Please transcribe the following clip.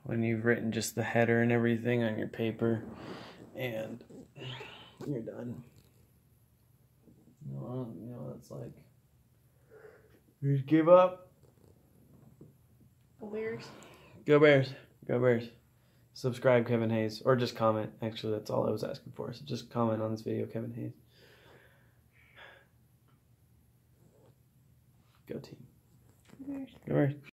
when you've written just the header and everything on your paper, and you're done. You know what it's like. You just give up. Go Bears. Go Bears. Go Bears. Subscribe, Kevin Hayes. Or just comment. Actually, that's all I was asking for. So just comment on this video, Kevin Hayes. Go team. Go Bears. Go Bears.